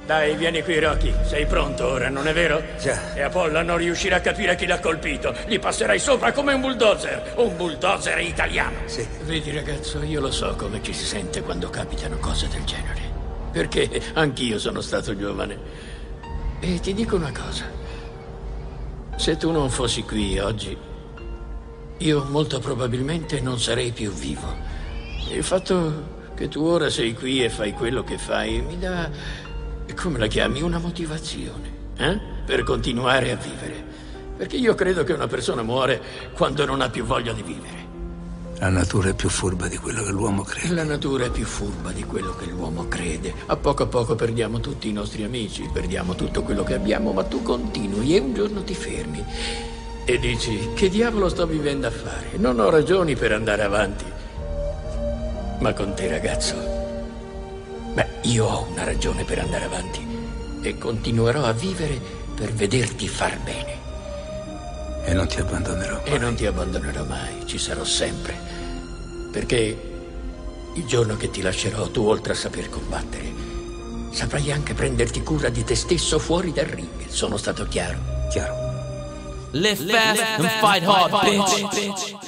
Dai, vieni qui, Rocky. Sei pronto ora, non è vero? Già. E Apollo non riuscirà a capire chi l'ha colpito. Gli passerai sopra come un bulldozer. Un bulldozer italiano. Sì. Vedi, ragazzo, io lo so come ci si sente quando capitano cose del genere. Perché anch'io sono stato giovane. E ti dico una cosa. Se tu non fossi qui oggi, io molto probabilmente non sarei più vivo. Il fatto che tu ora sei qui e fai quello che fai mi dà, come la chiami, una motivazione, per continuare a vivere. Perché io credo che una persona muore quando non ha più voglia di vivere. La natura è più furba di quello che l'uomo crede. La natura è più furba di quello che l'uomo crede. A poco perdiamo tutti i nostri amici, perdiamo tutto quello che abbiamo, ma tu continui e un giorno ti fermi e dici: che diavolo sto vivendo a fare? Non ho ragioni per andare avanti. Ma con te, ragazzo, io ho una ragione per andare avanti e continuerò a vivere per vederti far bene. E non ti abbandonerò mai. E non ti abbandonerò mai, ci sarò sempre. Perché il giorno che ti lascerò, tu, oltre a saper combattere, saprai anche prenderti cura di te stesso fuori dal ring. Sono stato chiaro? Chiaro. Live fast and fight hard, bitch.